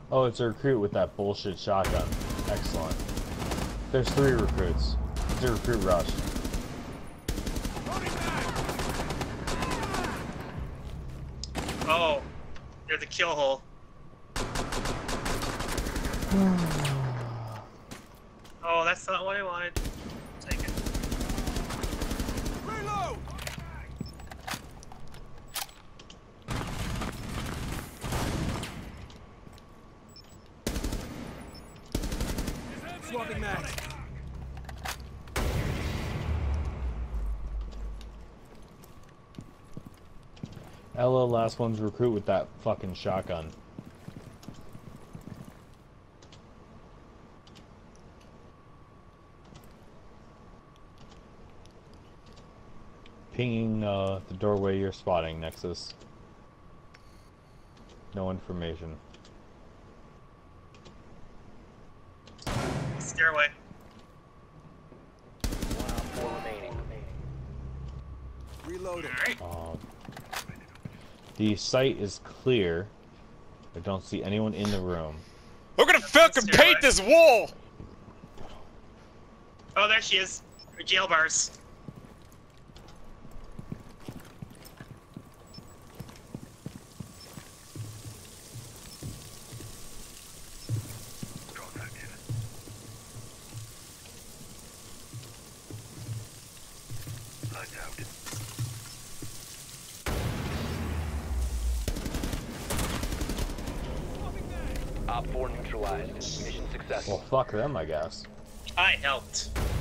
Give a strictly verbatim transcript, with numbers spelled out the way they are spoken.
Oh, it's a recruit with that bullshit shotgun. Excellent. There's three recruits. It's a recruit rush. Oh, there's a kill hole. Oh, that's not what I wanted. Take it. Reload! Swapping mags. Ella, last one's recruit with that fucking shotgun. Pinging uh, the doorway you're spotting, Nexus. No information. Stairway. One on four remaining. Reloading. Alright. Um, the site is clear. I don't see anyone in the room. We're gonna fucking Stairway. paint this wall! Oh, there she is. Her jail bars. Op four neutralized. Mission successful. Well, fuck them, I guess. I helped.